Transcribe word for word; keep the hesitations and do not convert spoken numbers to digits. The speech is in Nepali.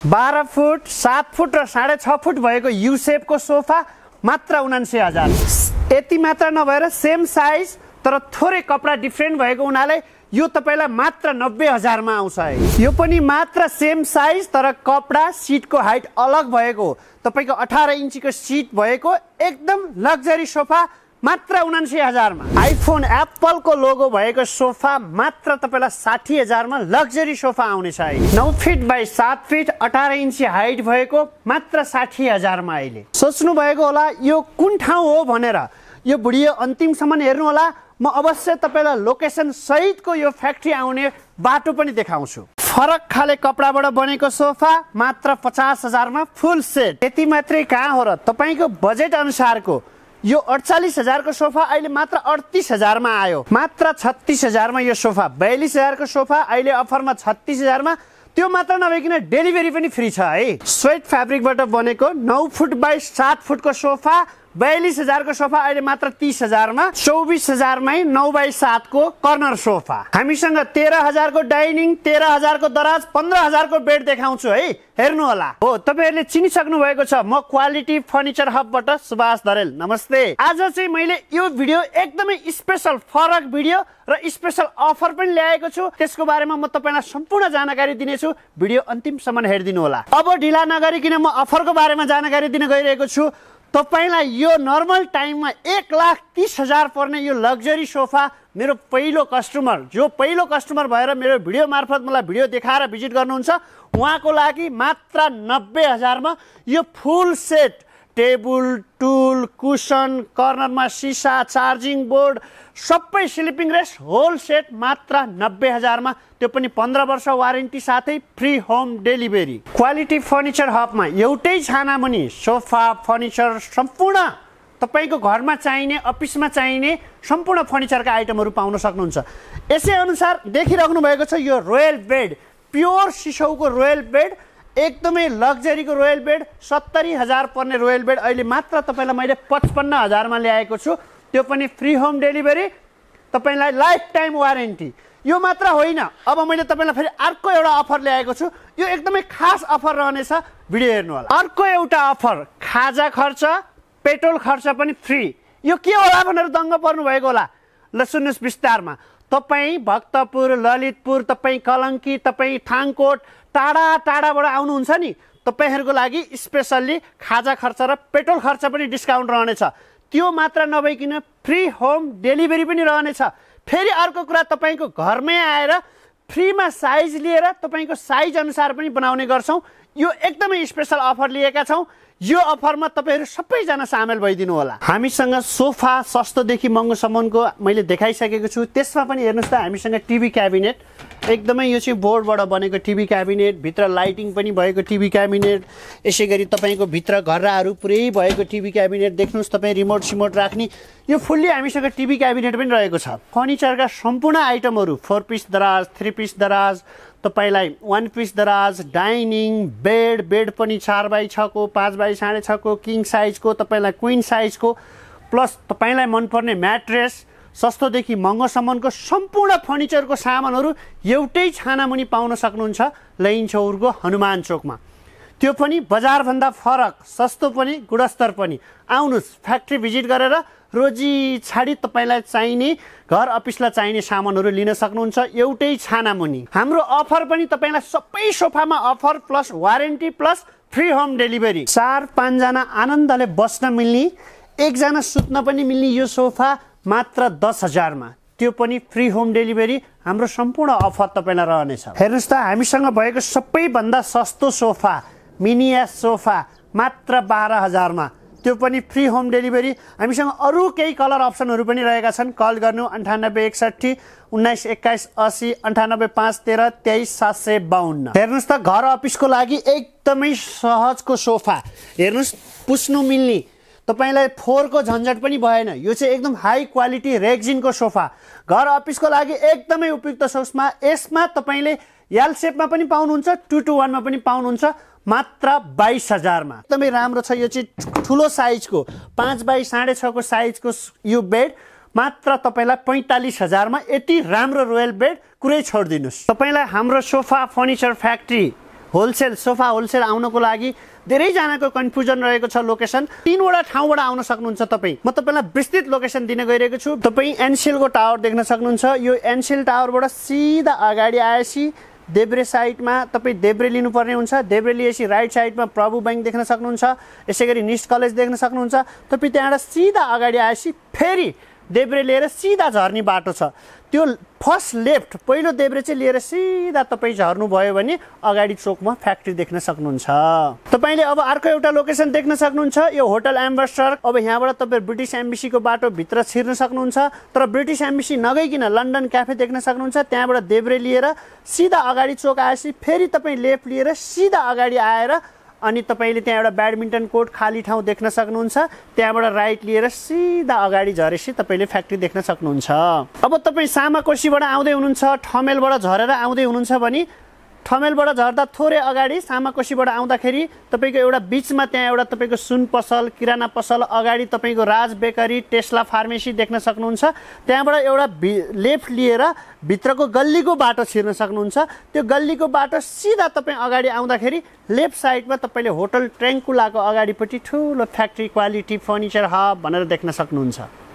बाह्र फुट सात फुट र साढे छ फुट भएको यू सेपको सोफा मात्र उनान्सय हजार। यति मात्र नभएर सेम साइज तर थोरै कपडा डिफ्रेन्ट भएको हुनाले यो तपाईलाई मात्र नब्बे हजारमा आउँछ है। यो पनि मात्र सेम साइज तर कपडा सिटको हाइट अलग भएको तपाईको अठार इन्चीको सिट भएको एकदम लग्जरी सोफा मात्र उनान्सय हजारमा। आइफोन एप्पलको लोगो भएको सोफा मात्र तपाईलाई साठी हजारमा लग्जरी सोफा आउनेछ है। नौ फिट बाई सात फिट अठार इन्ची हाइट भएको मात्र साठी हजारमा। अहिले सोच्नु भएको होला यो कुन ठाउँ हो भनेर, यो भिडियो अन्तिमसम्म हेर्नु होला। म अवश्य तपाईलाई लोकेसन सहितको यो फ्याक्ट्री आउने बाटो पनि देखाउँछु। फरक खाले कपडाबाट बनेको सोफा मात्र पचास हजारमा फुल सेट। यति मात्रै कहाँ हो र, तपाईको बजेट अनुसारको यो अडचालीस हजारको सोफा अहिले मात्र अडतिस हजारमा आयो। मात्र छत्तीस हजारमा यो सोफा, बयालिस हजारको सोफा अहिले अफरमा छत्तीस हजारमा। त्यो मात्र नभइकन डेलिभरी पनि फ्री छ है। स्वेट फ्याब्रिकबाट बनेको नौ फुट बाई सात फुटको सोफा बयालिस हजारको सोफा अहिले मात्र तीस हजारमा। चौबिस हजारमै नौ बाई सातको कर्नर सोफा। हामीसँग तेह्र हजारको डाइनिङ, तेह्र हजारको दराज, पन्ध्र हजारको बेड देखाउँछु है, हेर्नु होला। हो तपाईहरुले चिनिसक्नु भएको छ, म क्वालिटी फर्निचर हबबाट सुभाष दरेल। नमस्ते। आज चाहिँ मैले यो भिडियो एकदमै स्पेशल फरक भिडियो र स्पेशल अफर पनि ल्याएको छु। त्यसको बारेमा म तपाईलाई सम्पूर्ण जानकारी दिनेछु। भिडियो अन्तिमसम्म हेरिदिनु होला। अब ढिला नगरिकन म अफरको बारेमा जानकारी दिन गइरहेको छु। तपाईलाई यो नर्मल टाइममा एक लाख तीस हजार पर्ने यो लग्जरी सोफा मेरो पहिलो कस्टमर, जो पहिलो कस्टमर भएर मेरो भिडियो मार्फत मलाई भिडियो देखाएर भिजिट गर्नुहुन्छ, उहाँको लागि मात्र नब्बे हजारमा यो फुल सेट टेबुल, टुल, कुसन, कर्नरमा सिसा, चार्जिङ बोर्ड, सबै स्लिपिङ रेस्ट होल सेट मात्र नब्बे हजारमा। त्यो पनि पन्ध्र वर्ष वारेन्टी साथै free home delivery. Quality furniture हबमा एउटै छाना मुनि सोफा, फर्निचर सम्पूर्ण तपाईको घरमा चाहिने, अफिसमा चाहिने सम्पूर्ण फर्निचरका आइटमहरू पाउन सक्नुहुन्छ। यसै अनुसार देखिराख्नु भएको छ यो रोयल बेड, प्योर सिसौको रोयल बेड, एकदमै लग्जरीको रोयल बेड। सत्तरी हजार पर्ने रोयल बेड अहिले मात्र तपाईलाई मैले पचपन्न हजारमा ल्याएको छु। त्यो पनि फ्री होम डेलिभरी, तपाईलाई लाइफ टाइम वारेन्टी। यो मात्र होइन, अब मैले तपाईलाई फेरि अर्को एउटा अफर ल्याएको छु। यो एकदमै खास अफर रहनेछ, भिडियो हेर्नु होला। अर्को एउटा अफर, खाजा खर्च, पेट्रोल खर्च पनि फ्री। यो के होला भनेर दङ्ग पर्नु भएको होला, ल सुन्नुहोस् विस्तारमा। तपाईँ भक्तपुर, ललितपुर, तपाईँ कलङ्की, तपाईँ थाङकोट, टाढा टाढाबाट आउनुहुन्छ नि, तपाईहरूको लागि स्पेसल्ली खाजा खर्च र पेट्रोल खर्च पनि डिस्काउन्ट रहनेछ। त्यो मात्र नभइकन फ्री होम डेलिभरी पनि रहनेछ। फेरि अर्को कुरा, तपाईँको घरमै आएर फ्रीमा साइज लिएर तपाईँको साइज अनुसार पनि बनाउने गर्छौँ। यो एकदमै स्पेशल अफर लिएका छौँ। यो अफरमा तपाईहरु सबैजना सामेल भइदिनु होला। हामीसँग सोफा सस्तोदेखि महँगोसम्मको मैले देखाइसकेको छु। त्यसमा पनि हेर्नुस् त हामीसँग टिभी क्याबिनेट, एकदमै यो चाहिँ बोर्डबाट बनेको टिभी क्याबिनेट, भित्र लाइटिङ पनि भएको टिभी क्याबिनेट, यसै गरी तपाईको भित्र घरहरू पुरै भएको टिभी क्याबिनेट देख्नुस्। तपाईँ रिमोट सिमोट राख्ने यो फुल्ली हामीसँग टिभी क्याबिनेट पनि रहेको छ। फर्निचरका सम्पूर्ण आइटमहरू, फोर पिस दराज, थ्री पिस दराज, तपाईलाई वान पिस दराज, डाइनिङ, बेड, बेड पनि चार बाई छको, पाँच बाई साढे छको, किङ साइजको, तपाईलाई क्विन साइजको, प्लस तपाईलाई मनपर्ने म्याट्रेस, सस्तोदेखि महँगोसम्मको सम्पूर्ण फर्निचरको सामानहरू एउटै छानामुनि पाउन सक्नुहुन्छ लैन चौरको हनुमान चोकमा। त्यो पनि बजारभन्दा फरक, सस्तो पनि, गुणस्तर पनि। आउनुहोस्, फ्याक्ट्री भिजिट गरेर रोजी छाडी तपाईलाई चाहिने घर अफिसलाई चाहिने सामानहरू लिन सक्नुहुन्छ एउटै छानामुनि। हाम्रो अफर पनि तपाईलाई सबै सोफामा offer plus warranty plus free home delivery. चार पाँचजना आनन्दले बस्न मिल्ने, एकजना सुत्न पनि मिल्ने यो सोफा मात्र दस हजारमा। त्यो पनि फ्री होम डेलिभरी। हाम्रो सम्पूर्ण अफर तपाईलाई रहनेछ। हेर्नुहोस् त हामीसँग भएको सबैभन्दा सस्तो सोफा, मिनिया सोफा मात्र बाह्र हजारमा। त्यो पनि फ्री होम डेलिभरी। हामीसँग अरू केही कलर अप्सनहरू पनि रहेका छन्। कल गर्नु अन्ठानब्बे एकसट्ठी उन्नाइस एक्काइस असी अन्ठानब्बे पाँच तेह्र तेइस सात सय बाहन्न। हेर्नुहोस् त घर अफिसको लागि एकदमै सहजको सोफा। हेर्नुहोस्, पुस्नु मिल्ने, तपाईलाई फोहोरको झन्झट पनि भएन। यो चाहिँ एकदम हाई क्वालिटी रेक्जिनको सोफा। घर अफिसको लागि एकदमै उपयुक्त सोफा। यसमा तपाईँले एल सेपमा पनि पाउनुहुन्छ, टू टू वानमा पनि पाउनुहुन्छ मात्र बाइस हजारमा। एकदमै राम्रो छ। यो चाहिँ ठुलो साइजको पाँच बाई साढे छको साइजको यो बेड मात्र तपाईलाई पैंतालीस हजारमा। यति राम्रो रोयल बेड कुरै छोडिदिनुस्। तपाईलाई हाम्रो sofa furniture factory wholesale sofa wholesale आउनको लागि धेरैजनाको कन्फ्युजन रहेको छ। लोकेसन तीनवटा ठाउँबाट आउन सक्नुहुन्छ तपाईँ। म तपाईँलाई विस्तृत लोकेसन दिन गइरहेको छु। तपाईँ एनसिलको टावर देख्न सक्नुहुन्छ। यो एनसिल टावरबाट सिधा अगाडि आएपछि देब्रे साइडमा तपाईँ देब्रे लिनुपर्ने हुन्छ। देब्रे लिएपछि राइट साइडमा प्रभु ब्याङ्क देख्न सक्नुहुन्छ। यसै गरी निस्ट कलेज देख्न सक्नुहुन्छ। तपाईँ त्यहाँबाट सिधा अगाडि आएपछि फेरि देब्रे लिएर सिधा झर्ने बाटो छ। त्यो फर्स्ट लेफ्ट पहिलो देब्रे चाहिँ लिएर सिधा तपाईँ झर्नुभयो भने अगाडि चोकमा फ्याक्ट्री देख्न सक्नुहुन्छ। तपाईँले अब अर्को एउटा लोकेसन देख्न सक्नुहुन्छ। यो होटल एम्बेसडर। अब यहाँबाट तपाईँ ब्रिटिस एम्बेसीको बाटो भित्र छिर्न सक्नुहुन्छ। तर ब्रिटिस एम्बेसी नगइकन लन्डन क्याफे देख्न सक्नुहुन्छ। त्यहाँबाट देब्रे लिएर सिधा अगाडि चोक आएपछि फेरि तपाईँ लेफ्ट लिएर सिधा अगाडि आएर अनि तपाईँले त्यहाँ एउटा ब्याडमिन्टन कोर्ट खाली ठाउँ देख्न सक्नुहुन्छ। त्यहाँबाट राइट लिएर सिधा अगाडि झरेपछि तपाईँले फ्याक्ट्री देख्न सक्नुहुन्छ। अब तपाईँ सामाकोसीबाट आउँदै हुनुहुन्छ, ठमेलबाट झरेर आउँदै हुनुहुन्छ भने ठमेलबाट झर्दा थोरै अगाडि सामाकोसीबाट आउँदाखेरि तपाईँको एउटा बिचमा त्यहाँ एउटा तपाईँको सुन पसल, किराना पसल, अगाडि तपाईँको राज बेकरी, टेस्ला फार्मेसी देख्न सक्नुहुन्छ। त्यहाँबाट एउटा लेफ्ट लिएर भित्रको गल्लीको बाटो छिर्न सक्नुहुन्छ। त्यो गल्लीको बाटो सिधा तपाईँ अगाडि आउँदाखेरि लेफ्ट साइडमा तपाईँले होटल ट्रेङ्कुलाको अगाडिपट्टि ठुलो फ्याक्ट्री क्वालिटी फर्निचर हब भनेर देख्न सक्नुहुन्छ।